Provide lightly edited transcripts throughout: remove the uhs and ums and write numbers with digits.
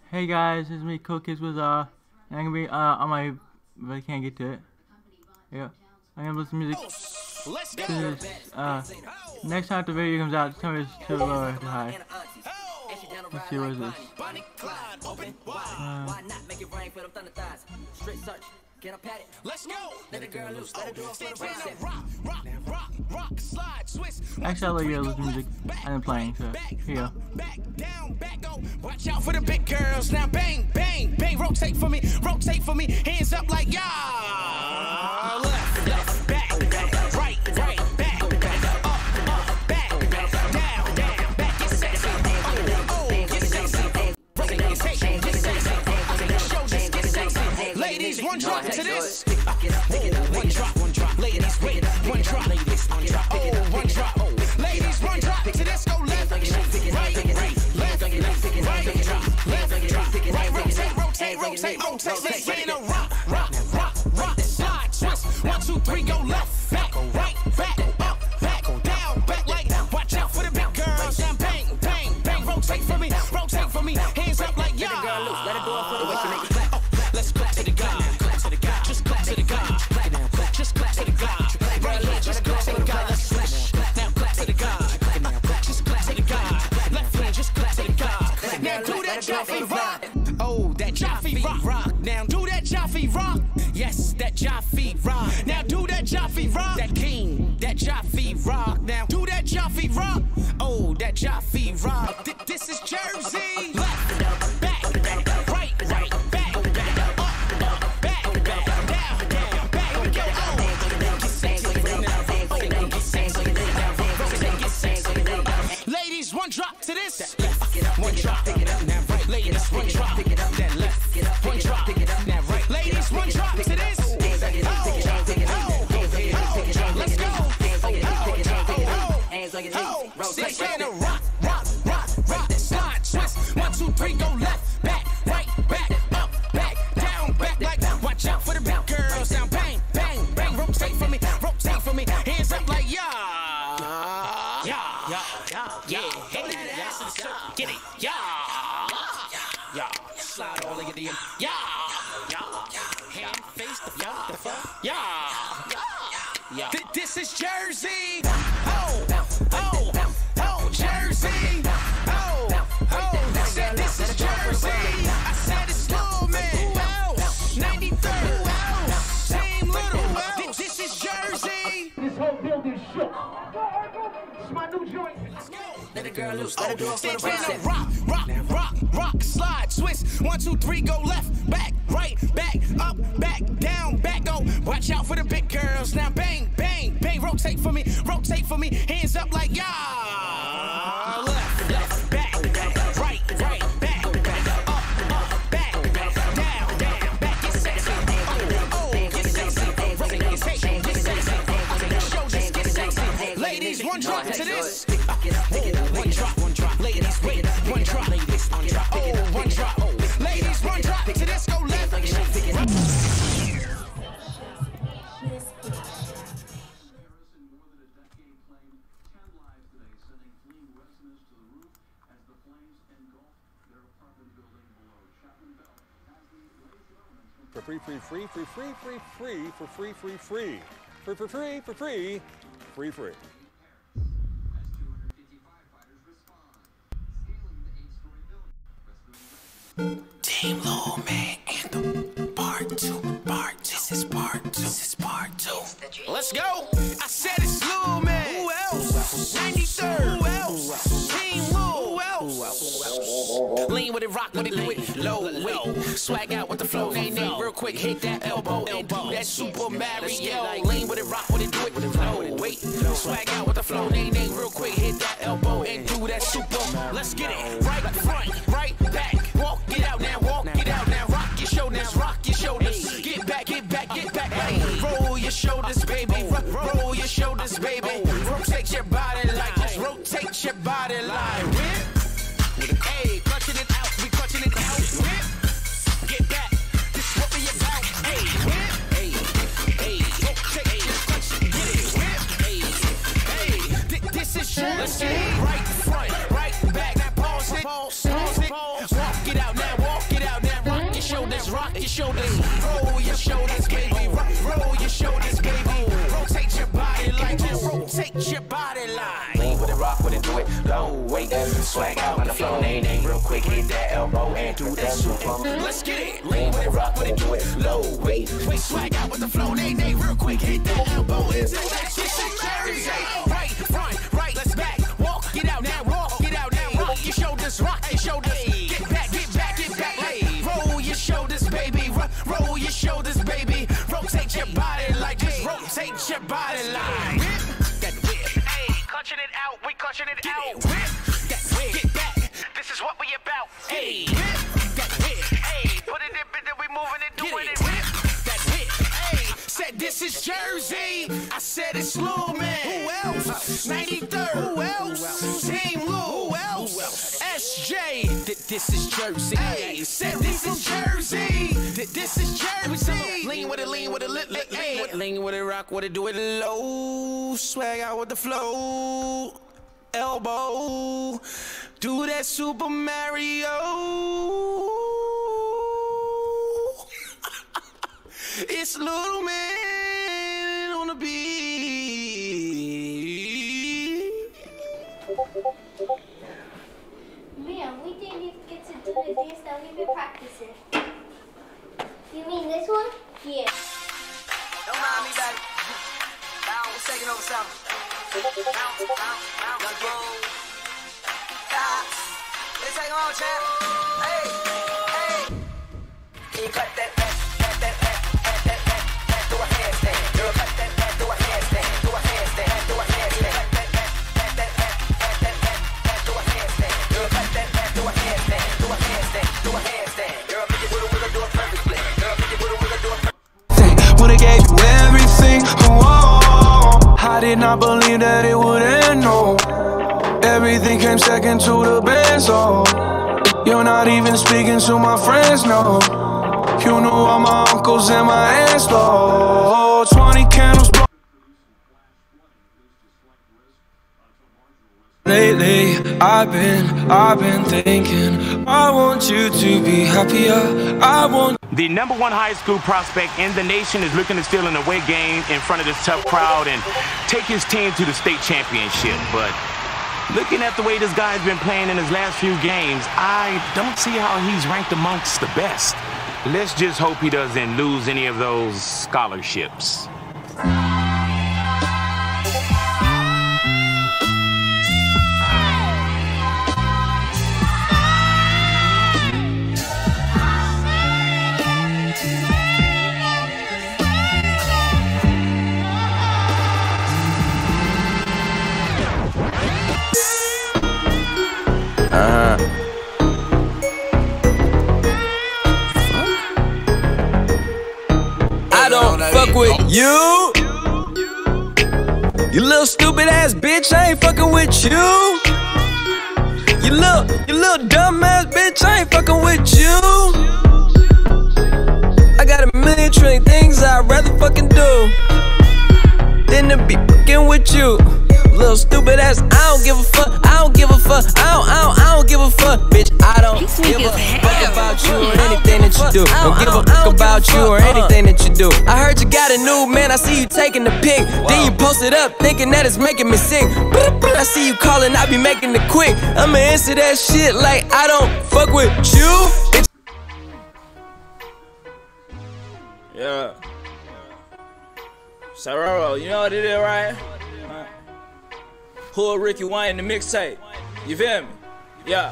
Hey guys, it's me, Cookies with I'm gonna be on my, but I can't get to it. Yeah, I'm gonna listen to music. Let's go. This is, next time the video comes out, tell me it's too low or too high. Let's see what is this. Let's go. Let the girl loose. Let her do it for the rock, slide, twist. Actually, I'll let you listen to music. I'm playing, so here you go. Back down, back go. Watch out for the big girls. Now bang, bang, bang. Rotate for me, hands up like y'all. Left, back, right, back, up, back, down, back. Get sexy, get sexy, get sexy. Show just get sexy. Ladies, one drop to this. One drop. Ladies, wait, one drop. Oh, one drop. Ladies, one drop to this. Go left, right, left, rotate. Let's get in a rock, slide, twist. 1, 2, 3, go left, back, right, back, up, back, down, back, like. Watch out for the big girls. Now bang, bang, rotate for me, hands up like y'all. Let her do it for the way she make it clap. Let's clap to the God, just clap to the God, just clap to the God, just clap to the God. Let's splash, now clap to the God, just clap to the God. Left hand, just clap to the God. Now do that Jaffe rock. Oh, that Jaffe rock. Now do that Jaffe rock. Yes, that Jaffe rock. Now do that Jaffe rock. That king, that Jaffe rock. Now do that Jaffe rock. Oh, that Jaffe rock. This is Jersey. Left, back, right, back, up, back, down, back. We go. Ladies, one drop to this. One drop. Now right. Ladies, one drop. Then left. One drop. Now right. Ladies, one drop to this. Let's go. Let's get in a rock, slide, twist. 1, 2, 3, go left, back, right, back, up, back, down, back, like. Watch out for the big girls. Now bang, bang, rotate for me, hands up like yeah. Get it, yeah. Slide all of you, yeah. Hand, face, the fuck, yeah. This is Jersey. Oh, Jersey. Oh, said this is Jersey. I said it's Little Man. 93rd. Same Little. This is Jersey. This whole building shook. It's my new joint. Let the girl loose. Let her do it for the rock, slide, twist. 1, 2, 3, go left, back, right, back, up, back, down, back, go. Watch out for the big girls. Now bang, rotate for me, hands up like y'all. Left, back, right, back, up, back, down, back. Get sexy, get sexy, get sexy. Show just get sexy. Ladies, one drop to this. One drop. Ladies, wait, one drop. Oh, one drop. Ladies, one drop to this. Go left. Free. Team Little Man Anthem, part 2. This is part 2. Let's go. I said it's Little Man. Who else? 93rd. Who else? Team Lil. Who else? Lean with it, rock with it, do it low. Swag out with the flow. Name real quick. Hit that elbow and do that Super Mario. Lean with it, rock with it, do it low. Wait. Swag out with the flow. Name real quick. Hit that elbow and do that Super. Let's get it. Right front, right back. Walk it out now. Rock your shoulders. Get back. Hey, roll your shoulders, baby. Roll your shoulders, baby. Rotate your body like this. Rotate your body like whip. Hey, clutching it out. We clutching it out. Whip. Get back. This is what we about. Hey, whip. Hey. Rotate your clutch. Get it. Whip. Hey. This is shit. Let's get it. Right front, right back. Now pause it. Walk it out now. Walk low weight. Swag out on the floor, name real quick, hit that elbow and do that super. Let's get it, lean with it, rock with it, do it low weight. Swag out with the flow, name real quick, hit that elbow and do that super. Right, front, right, let's back, walk, get out now, walk, get out now, rock your shoulders, rock your shoulders, get back, get back, get back, hey, roll your shoulders, baby, roll your shoulders, baby, rotate your body like this, rotate your body like that whip, hey, clutching it out, we clutching it out, whip, that whip, get back, this is what we about, hey, whip, that whip, hey, put it in, then we moving it, doing it, whip, that whip, hey, said this is Jersey, I said it's Lil Man, who else, 93rd, who else, Team Lou, who else, SJ, this is Jersey, hey, said this is Jersey, this is Jersey, lean with it, lean with it, lean with it, rock with it, do it low, swag out with the flow, elbow, do that Super Mario. It's Lil Man on the beat. Man, we didn't get to do the dance that we've been practicing. You mean this one? Yeah. Don't mind me, baby. Bound was taking over something. Let's go. Let's take on, champ. Hey, hey. You cut that, do a handstand. Girl, cut that, do a handstand. Do a handstand, do a handstand. Do a handstand. Girl, cut that, do a handstand. Do a handstand, do a handstand. Girl, pick it with a wiggle, do it perfectly. Girl, pick it with a wiggle, do it perfectly. Would've gave you everything, whoa. I did not believe that it would end, no. Everything came second to the best, oh. You're not even speaking to my friends, no. You knew all my uncles and my aunts, though. 20 candles blow. Lately, I've been thinking, I want you to be happier. I want. The #1 high school prospect in the nation is looking to steal an away game in front of this tough crowd and take his team to the state championship. But looking at the way this guy's been playing in his last few games, I don't see how he's ranked amongst the best. Let's just hope he doesn't lose any of those scholarships. I don't fuck with you. You little stupid ass bitch, I ain't fucking with you. You little dumb ass bitch, I ain't fucking with you. I got a million trillion things I'd rather fucking do than to be fucking with you. Little stupid ass, I don't give a fuck, I don't give a fuck, I don't give a fuck, bitch, I don't give a fuck about you or anything that you do. Don't give a fuck about you or anything that you do. I heard you got a new man, I see you taking the pic. Then you post it up, thinking that it's making me sick. I see you calling, I be making it quick. I'ma answer that shit like I don't fuck with you. Yeah. Sororo, you know what it is, right? Pull Ricky Wayne the mixtape. You feel me? Yeah.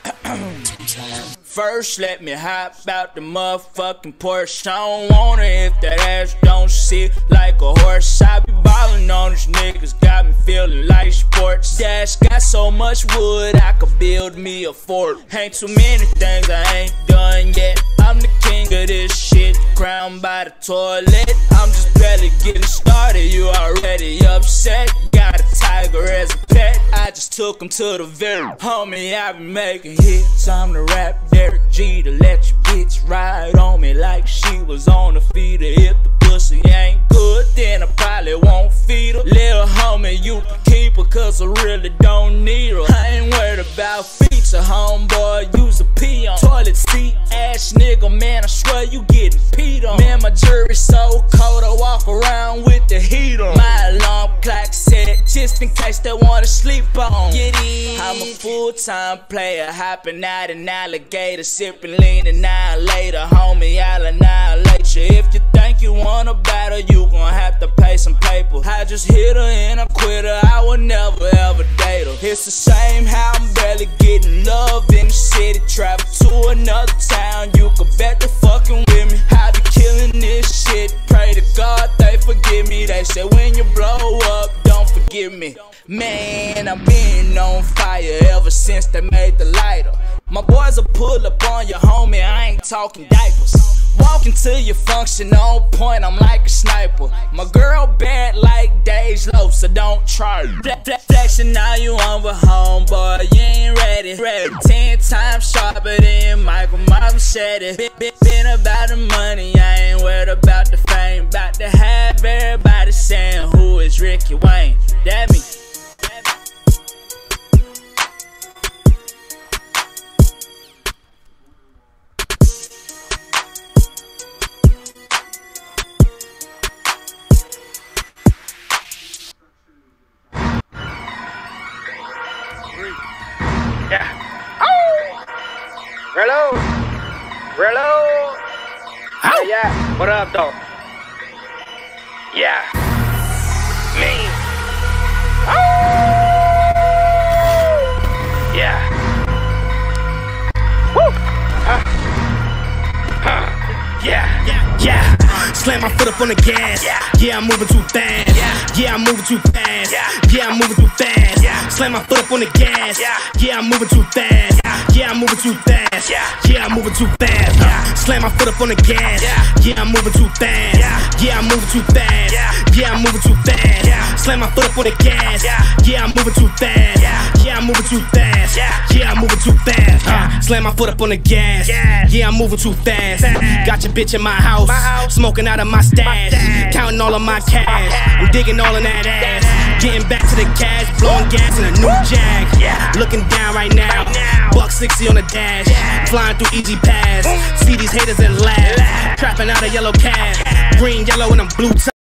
First, let me hop out the motherfucking Porsche. I don't want it if that ass don't sit like a horse. I be ballin' on these niggas, got me feeling like sports. Dash got so much wood, I could build me a fort. Ain't too many things I ain't done yet. I'm the king of this shit, crowned by the toilet. I'm just barely getting started, you already upset. Got a tiger as a pet, I just took him to the very. Homie, I be making hits, I'm the rap Derek G to let your bitch ride on me like she was on the feeder. If the pussy ain't good, then I probably won't feed her. Little homie, you can keep her, cause I really don't need her. I ain't worried about feature, homeboy, use a pee on. Toilet seat, ass nigga, man, I swear you getting peed on. Man, my jury's so cold, I walk around with the heat on. My alarm clock said just just in case they wanna sleep on. Get it. I'm a full-time player, hopping out an alligator, sipping lean an hour later. Homie, I'll annihilate you. If you think you wanna battle, you gon' have to pay some paper. I just hit her and I quit her, I would never ever date her. It's the same how I'm barely getting love in the city. Travel to another town, you can bet they fucking with me. I be killing this shit, pray to God they forgive me. They say when you blow up, don't forgive me. Man, I've been on fire ever since they made the lighter. My boys will pull up on your homie, I ain't talking diapers. Walking to your function on point, I'm like a sniper. My girl bad like Dej Loaf, so don't try. Flexing now you on with homeboy, you ain't ready. 10 times sharper than Michael Marvin said it. Been about the money, I ain't worried about the fame. About to have everybody saying who is Ricky Wayne. That me. Rello. Yeah, what up, though? Yeah. Me. Yeah. Woo. Yeah. Slam my foot up on the gas. Yeah, I'm moving too fast. Yeah, I'm moving too fast. Yeah, I'm moving too fast. Slam my foot up on the gas. Yeah, I'm moving too fast. Yeah, I'm moving too fast. Yeah, I'm moving too fast. Slam my foot up on the gas. Yeah, I'm moving too fast. Yeah, I'm moving too fast. Yeah, I'm moving too fast. Slam my foot up on the gas. Yeah, I'm moving too fast. Yeah, I'm moving too fast. Yeah, I'm moving too fast. Slam my foot up on the gas. Yeah, I'm moving too fast. Got your bitch in my house, smoking out of my stash, counting all of my cash. I'm digging all in that ass, getting back to the cash, blowing gas in a new Jag. Looking down right now, $160 on the dash, flying through Easy Pass. See these haters and laugh, trapping out a yellow cab, green, yellow, and I'm blue.